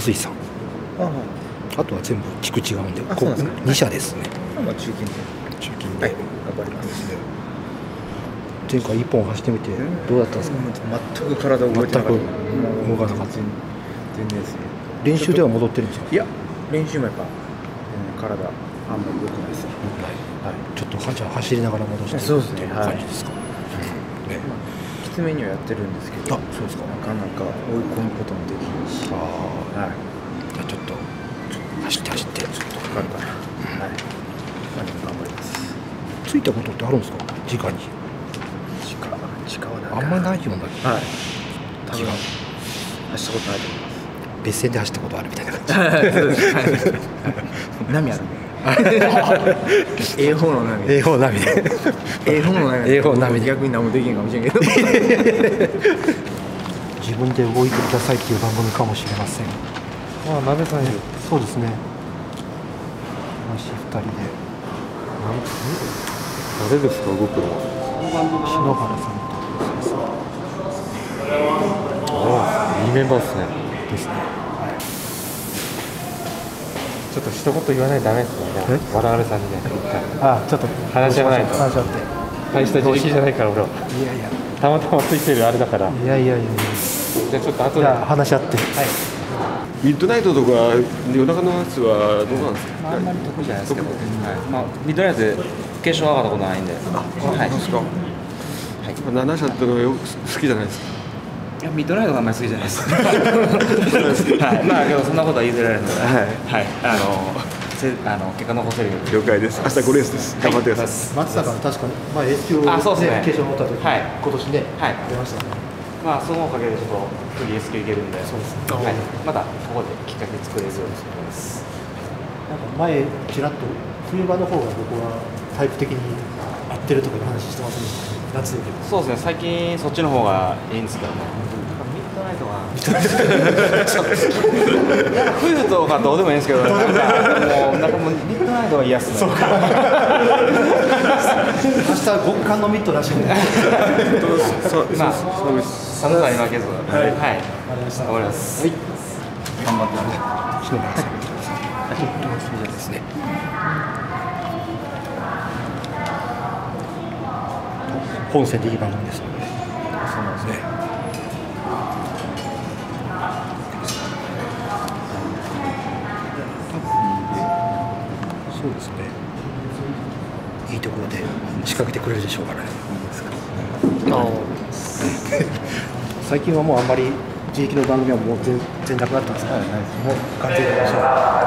水さん。あとは全部地区違うんで、2社ですね。 中金で。 中金で。 はい、頑張ります。 前回1本走ってみてどうだったんですか？ 全く体動いてなかった。 動かなかった。 全然ですね。 練習では戻ってるんですか？ いや、練習もやっぱ体あんまり良くないですね。 はい。ちょっと走りながら戻してそうですね。 感じですか？ きつめにはやってるんですけど、 そうですか。 なかなか追い込むこともできないし。はい。 じゃあちょっと走ってちょっとかかるかな。はい。まあでも頑張ります。 ついたことってあるんですか？直に。 直はなんかあんまりないような。 はい。多分走ったことないと思います。 別線で走ったことあるみたいな感じ。 そうです。波あるね。A4 の波。 A4 波で。 A4 の波。 A4 波で。 逆に何もできんかもしれんけど。 自分で動いてくださいっていう番組かもしれません。 ああ、鍋さんいる。 そうですね。話2人で。 誰ですか、動くのは。 篠原さんと。 ああ、いいメンバーですね。 ですね。 ちょっと一言言わないとダメですね。我々さんにね。 ちょっと話し合わないと。 話し合って。 大した自力じゃないから俺は。 いやいや。 たまたまついてるあれだから。 いや。じゃあちょっと後で。 話し合って。はい。 ミッドナイトとか夜中のやつはどうなんですか？ あんまり得意じゃないですけど、まあミッドナイトで決勝上がったことないんで。 はい。ですか。7社ってのは好きじゃないですか。 いやミッドナイトがあんまり好きじゃないです。はい。まあけどそんなことは言うてられるので。はい。結果残せるように。 了解です。明日5レースです。頑張ってください。 松坂は確かにエース級をそうですね。 決勝持った時今年ね出ましたね。 まあそのおかげでちょっと次 S 級いけるんで、そうですね。はい。またここできっかけ作れるようにしてます。 なんか前ちらっと冬場の方が僕はタイプ的に合ってるとかいう話してますね。夏よりも。 そうですね。最近そっちの方がいいんですけどね。ミッドナイトは冬とかどうでもいいんですけど、なんかもうミッドナイトは嫌っすね。そうか。 明日極寒のミッドらしいんで。 まあ寒さに負けず、はい。頑張ります。はい。頑張ってね。 篠原さん。そうですね。本線でいい番組ですので。そうなんですね。そうですね。いいところで仕掛けてくれるでしょうからね。最近はもうあんまり自力の番組はもう全然なくなったんですか？もう完全に